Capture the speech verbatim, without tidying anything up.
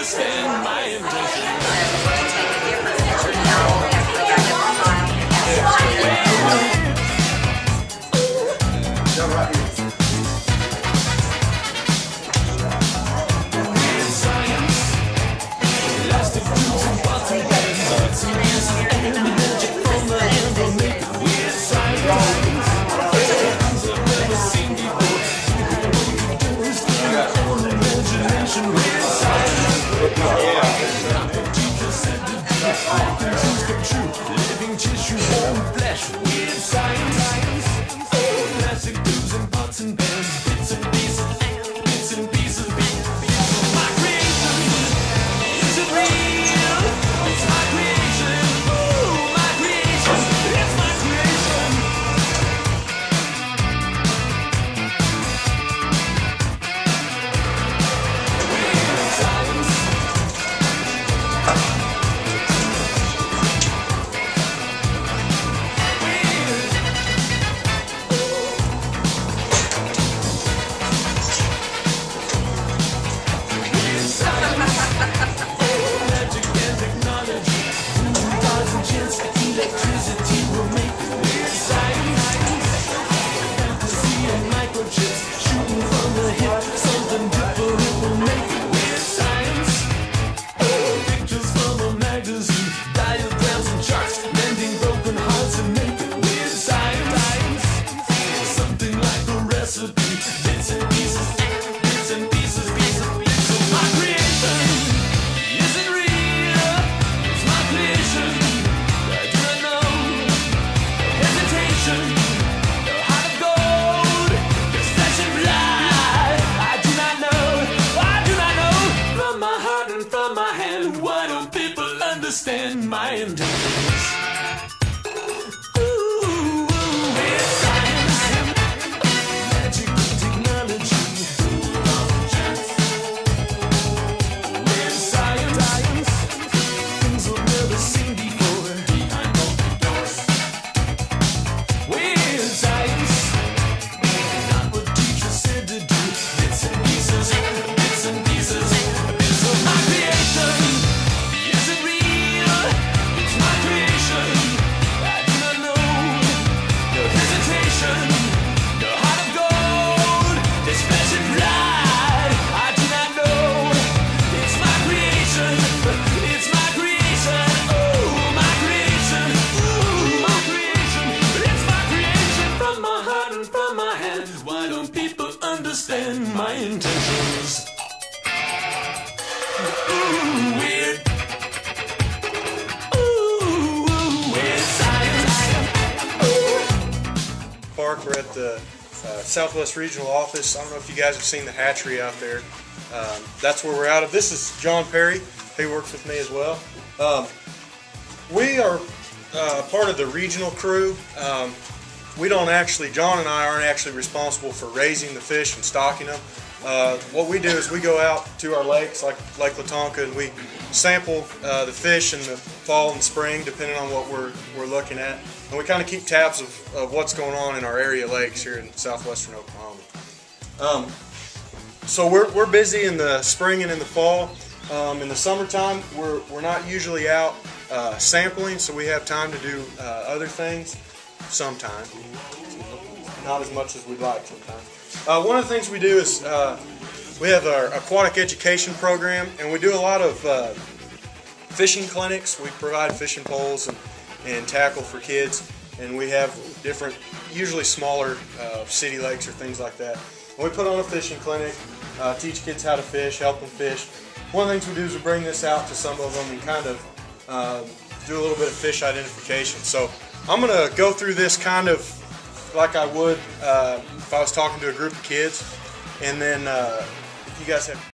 understand my intentions. Living tissue, warm flesh, weird science. Plastic tubes and pots and pans, bits and pieces, bits and pieces, bits of my creation. Is it real? It's my creation. Ooh, my creation. It's my creation. Weird science. Understand my intentions. Ooh, with science, magic and technology. With science, things we've never seen before. Behind open doors. With science, not what teachers said to do. Bits and pieces, bits and pieces, bits of my creation. Understand my intentions. Ooh, weird. Ooh, weird science. Park, we're at the uh, Southwest Regional Office. I don't know if you guys have seen the hatchery out there. Um, that's where we're out of. This is John Perry. He works with me as well. Um, we are uh, part of the regional crew. Um, We don't actually, John and I aren't actually responsible for raising the fish and stocking them. Uh, what we do is we go out to our lakes, like Lake Latonka, and we sample uh, the fish in the fall and spring, depending on what we're, we're looking at. And we kind of keep tabs of, of what's going on in our area lakes here in southwestern Oklahoma. Um, so we're, we're busy in the spring and in the fall. Um, in the summertime, we're, we're not usually out uh, sampling, so we have time to do uh, other things. Sometimes, not as much as we'd like sometimes. Uh, one of the things we do is uh, we have our aquatic education program, and we do a lot of uh, fishing clinics. We provide fishing poles and, and tackle for kids, and we have different, usually smaller uh, city lakes or things like that. And we put on a fishing clinic, uh, teach kids how to fish, help them fish. One of the things we do is we bring this out to some of them and kind of uh, do a little bit of fish identification. So I'm going to go through this kind of like I would uh, if I was talking to a group of kids, and then uh, if you guys have